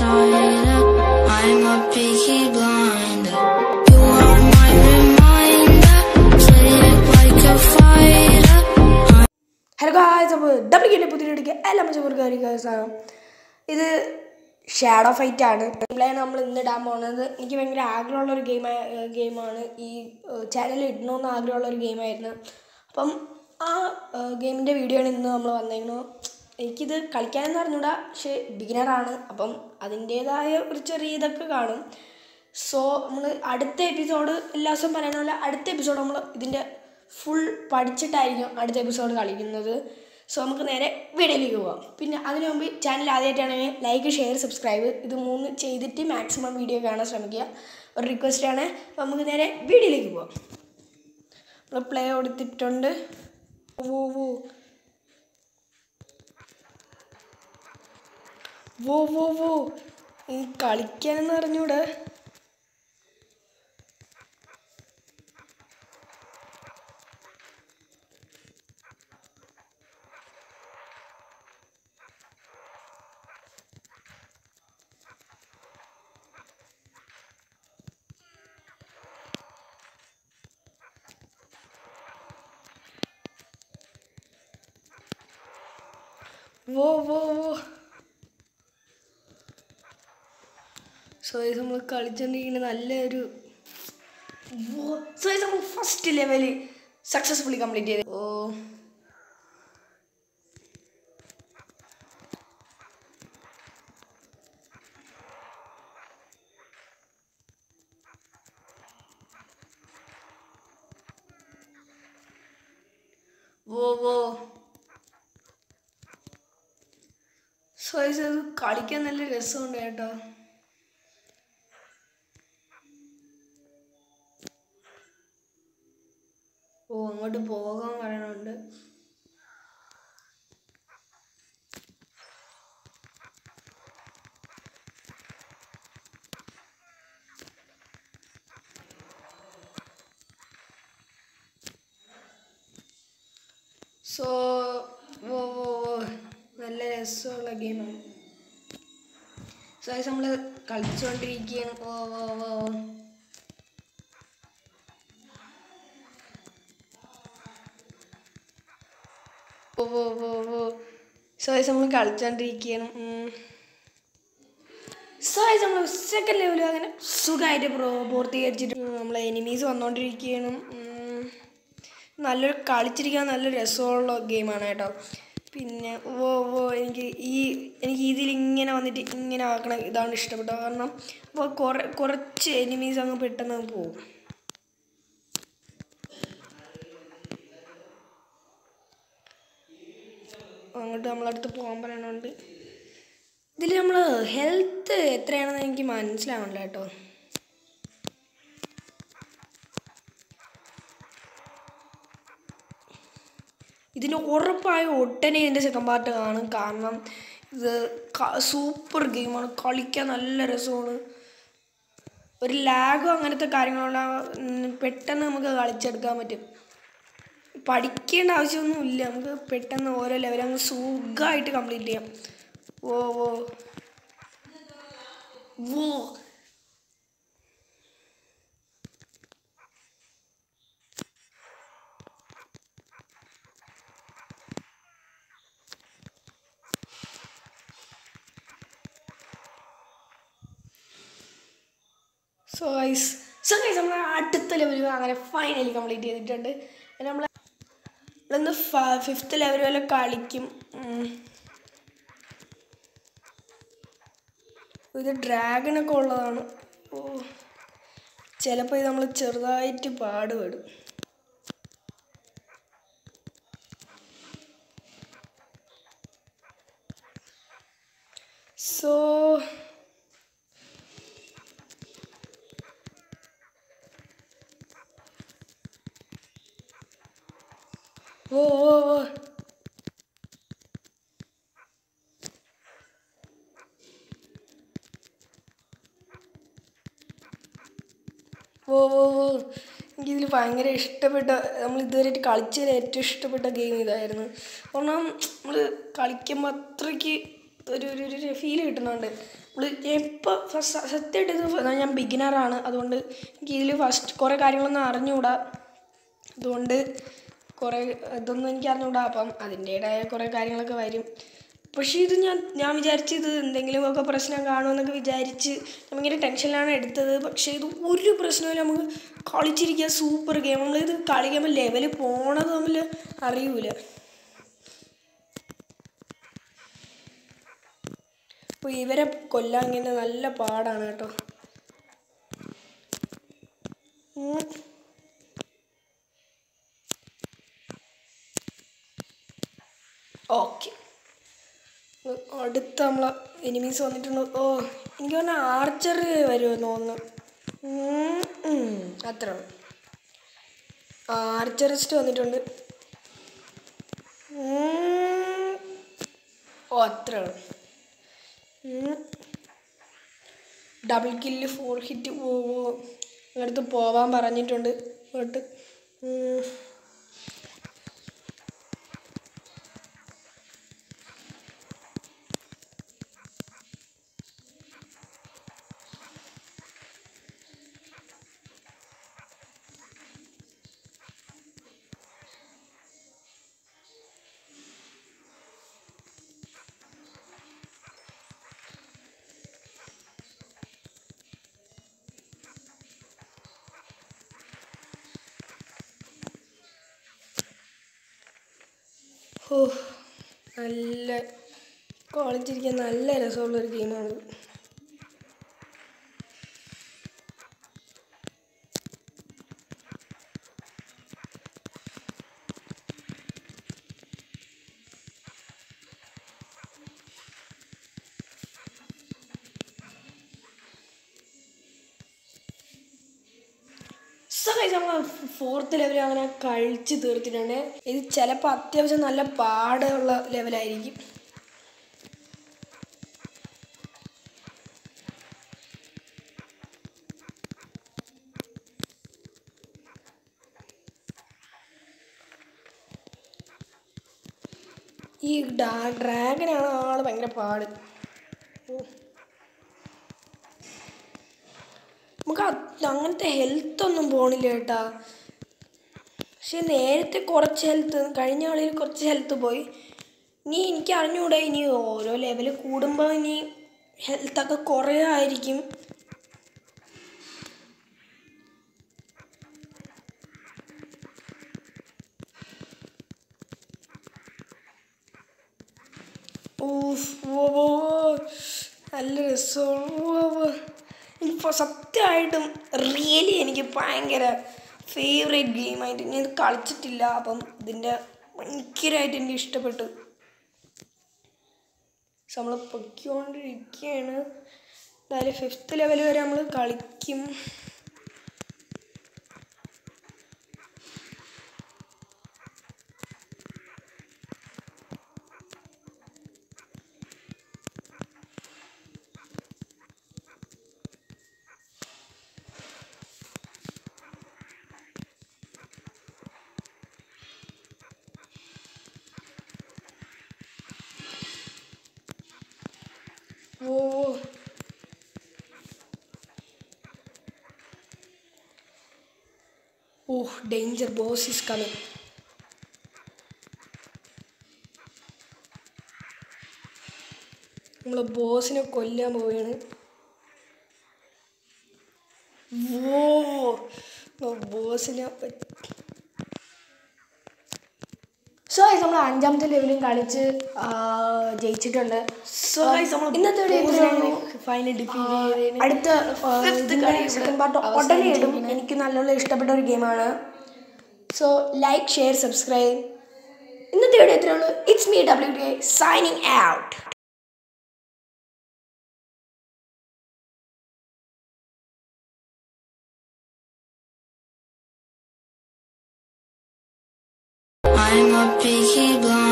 decider. I'm a picky blinder. You are my reminder. Play it like a fighter. Hello guys, അപ്പോൾ double ഗെയിമിൻ്റെ പുതിയ വീഡിയോയ്ക്ക് എല്ലാ മച്ചവർക്കായിരിക്കും. ഇത് ഷാഡോ ഫൈറ്റ് ആണ്. ഇതിലാണ് നമ്മൾ ഇന്ന് ഇടാൻ പോകുന്നത്. എനിക്ക് ഭയങ്കര ആഗ്രഹമുള്ളൊരു ഗെയിമാണ്. ഈ ചാനലിൽ ഇടണമെന്ന് ആഗ്രഹമുള്ളൊരു ഗെയിമായിരുന്നു. അപ്പം ആ ഗെയിമിൻ്റെ വീഡിയോ ആണ് ഇന്ന് നമ്മൾ വന്നേക്കുന്നത്. എനിക്കിത് കളിക്കാനെന്ന് പറഞ്ഞൂടാ, പക്ഷേ ബിഗിനറാണ്. അപ്പം അതിൻ്റേതായ ഒരു ചെറിയ ഇതൊക്കെ കാണും. സോ നമ്മൾ അടുത്ത എപ്പിസോഡ് എല്ലാ ദിവസവും പറയുന്ന പോലെ അടുത്ത എപ്പിസോഡ് നമ്മൾ ഇതിൻ്റെ ഫുൾ പഠിച്ചിട്ടായിരിക്കും അടുത്ത എപ്പിസോഡ് കളിക്കുന്നത്. സോ നമുക്ക് നേരെ വീഡിയോയിലേക്ക് പോവാം. പിന്നെ അതിനു മുമ്പ് ചാനൽ ആദ്യമായിട്ടാണെങ്കിൽ ലൈക്ക്, ഷെയർ, സബ്സ്ക്രൈബ് ഇത് 3 ചെയ്തിട്ട് മാക്സിമം വീഡിയോ കാണാൻ ശ്രമിക്കുക. ഒരു റിക്വസ്റ്റാണ്. അപ്പോൾ നമുക്ക് നേരെ വീഡിയോയിലേക്ക് പോവാം. നമ്മൾ പ്ലേ കൊടുത്തിട്ടുണ്ട്. വോ വോ വോ വോ വോ ഈ കളിക്കാനെന്ന് പറഞ്ഞൂടെ. വോ വോ വോ സോ ഇത് നമ്മൾ കളിച്ചുകൊണ്ടിരിക്കുന്ന നല്ലൊരു സോ ഇത് നമ്മൾ ഫസ്റ്റ് ലെവല് സക്സസ്ഫുള്ളി കംപ്ലീറ്റ് ചെയ്ത്. ഓ വോ വോ സോ ഇത് കളിക്കാൻ നല്ല രസമുണ്ട് കേട്ടോ. ഓ അങ്ങോട്ട് പോകാൻ പറയണുണ്ട്. സോ ഓ നല്ല രസമുള്ള ഗെയിമാണ്. സോ അത് നമ്മൾ കളിച്ചുകൊണ്ടിരിക്കുകയാണ്. ഓ ഓ ഓ ഓ ഓ ഓ സോ അത് നമ്മൾ കളിച്ചുകൊണ്ടിരിക്കുകയാണ്. സോ അത് നമ്മൾ സെക്കൻഡ് ലെവൽ അങ്ങനെ സുഖമായിട്ട് പൂർത്തീകരിച്ചിട്ട് നമ്മൾ എനിമീസ് വന്നുകൊണ്ടിരിക്കുകയാണ്. നല്ലൊരു കളിച്ചിരിക്കാൻ നല്ല രസമുള്ള ഗെയിമാണ് കേട്ടോ. പിന്നെ ഓ ഓ എനിക്ക് ഇതിലിങ്ങനെ വന്നിട്ട് ഇങ്ങനെ ആക്കണം ഇതാണ് ഇഷ്ടപ്പെട്ടത്. കാരണം അപ്പോൾ കുറച്ച് എനിമീസ് അങ്ങ് പെട്ടെന്ന് പോകും. അങ്ങോട്ട് നമ്മളടുത്ത് പോകാൻ പറയണുണ്ട്. ഇതിൽ നമ്മൾ ഹെൽത്ത് എത്രയാണെന്ന് എനിക്ക് മനസ്സിലാവണില്ല കേട്ടോ. ഇതിന് ഉറപ്പായും ഒട്ടനെ ഇതിൻ്റെ സെക്കൻഡ് പാർട്ട് കാണും. കാരണം ഇത് സൂപ്പർ ഗെയിമാണ്, കളിക്കാൻ നല്ല രസമാണ്. ഒരു ലാഗോ അങ്ങനത്തെ കാര്യങ്ങളുള്ള പെട്ടെന്ന് നമുക്ക് കളിച്ചെടുക്കാൻ പറ്റും. പഠിക്കേണ്ട ആവശ്യമൊന്നുമില്ല, നമുക്ക് പെട്ടെന്ന് ഓരോ ലെവൽ അങ്ങ് സുഖമായിട്ട് കംപ്ലീറ്റ് ചെയ്യാം. ഓ ഓ വോ സോ ഗൈസ് നമ്മൾ അടുത്ത ലെവൽ അങ്ങനെ ഫൈനലി കംപ്ലീറ്റ് ചെയ്തിട്ടുണ്ട്. നമ്മളിന്ന് 5th ലെവൽ വരെ കളിക്കും. ഇത് ഡ്രാഗണൊക്കെ ഉള്ളതാണ്. ഓ ചിലപ്പോൾ ഇത് നമ്മൾ ചെറുതായിട്ട് പാടുപെടും. സോ ഓ ഓ ഓ ഓ ഓ ഓ എനിക്കിതിൽ ഭയങ്കര ഇഷ്ടപ്പെട്ട, നമ്മൾ ഇതുവരെയായിട്ട് കളിച്ചതിൽ ഏറ്റവും ഇഷ്ടപ്പെട്ട ഗെയിം ഇതായിരുന്നു. കാരണം നമ്മൾ കളിക്കുമ്പോൾ അത്രയ്ക്ക് ഒരു ഫീൽ കിട്ടുന്നുണ്ട്. ഇപ്പോൾ സത്യമായിട്ട് ഇത് ഞാൻ ബിഗിനറാണ്, അതുകൊണ്ട് എനിക്ക് ഇതിൽ ഫസ്റ്റ് കുറേ കാര്യങ്ങളൊന്നും അറിഞ്ഞുകൂടാ. അതുകൊണ്ട് കുറേ ഇതൊന്നും എനിക്ക് അറിഞ്ഞുകൂടാ. അപ്പം അതിൻ്റേതായ കുറേ കാര്യങ്ങളൊക്കെ വരും. പക്ഷേ ഇത് ഞാൻ വിചാരിച്ച് ഇത് എന്തെങ്കിലുമൊക്കെ പ്രശ്നം കാണുമെന്നൊക്കെ വിചാരിച്ച് ഞാൻ ഭയങ്കര ടെൻഷനിലാണ് എടുത്തത്. പക്ഷേ ഇത് ഒരു പ്രശ്നമില്ല, നമുക്ക് കളിച്ചിരിക്കുക. Super game. നമ്മളിത് കളിക്കുമ്പോൾ ലെവൽ പോണത് തമ്മിൽ അറിയൂല. അപ്പോൾ ഇവരെ കൊല്ലാൻ ഇങ്ങനെ നല്ല പാടാണ് കേട്ടോ. ഓക്കെ, അടുത്ത നമ്മളെ എനിമീസ് വന്നിട്ടുണ്ട്. എനിക്ക് പറഞ്ഞാൽ ആർച്ചർ വരുമെന്ന് തോന്നുന്നു. അത്ര ആർച്ചറിസ്റ്റ് വന്നിട്ടുണ്ട്. അത്ര ഡബിൾ കില്ല് 4 ഹിറ്റ് അടുത്ത് പോവാൻ പറഞ്ഞിട്ടുണ്ട് ഇങ്ങോട്ട്. നല്ല കളിച്ചിരിക്കാൻ നല്ല രസമുള്ളൊരു ഗെയിമാണ്. നമ്മൾ 4th ലെവൽ അങ്ങനെ കളിച്ച് തീർത്തിട്ടുണ്ട്. ഇത് ചിലപ്പോൾ അത്യാവശ്യം നല്ല പാടുള്ള ലെവലായിരിക്കും. ഈ ഡ്രാഗനാണ് ആൾ ഭയങ്കര പാട്. നമുക്ക് അങ്ങനത്തെ ഹെൽത്തൊന്നും പോണില്ല കേട്ടാ. പക്ഷെ നേരത്തെ കുറച്ച് ഹെൽത്ത്, കഴിഞ്ഞ കളിയിൽ കുറച്ച് ഹെൽത്ത് പോയി. ഇനി എനിക്ക് അറിഞ്ഞൂടെ, ഇനി ഓരോ ലെവൽ കൂടുമ്പോൾ ഇനി ഹെൽത്തൊക്കെ കുറയായിരിക്കും. നല്ല രസമാണ്. ഇപ്പോൾ സത്യമായിട്ടും റിയലി എനിക്ക് ഭയങ്കര ഫേവറേറ്റ് ഗെയിമായിട്ട്, ഞാൻ ഇത് കളിച്ചിട്ടില്ല. അപ്പം ഇതിൻ്റെ ഭയങ്കരമായിട്ട് എനിക്ക് ഇഷ്ടപ്പെട്ടു. നമ്മൾ പൊയ്ക്കൊണ്ടിരിക്കുകയാണ്. എന്തായാലും 5th ലെവൽ വരെ നമ്മൾ കളിക്കും. Danger, boss is coming. നമ്മളെ ബോസിനെ കൊല്ലാൻ പോവുകയാണ്. ബോസിനെ നമ്മൾ 5ാമത്തെ ലെവലും കളിച്ച് ജയിച്ചിട്ടുണ്ട്. ഇന്നത്തെ അടുത്ത സെക്കൻഡ് പാർട്ട് ഉടനെ ഇടും. എനിക്ക് നല്ലോണം ഇഷ്ടപ്പെട്ട ഒരു ഗെയിമാണ്. So like, share, subscribe. ഇന്നത്തെ വീഡിയോ എത്രയേ ഉള്ളൂ. It's me WK signing out. I'm a picky blind.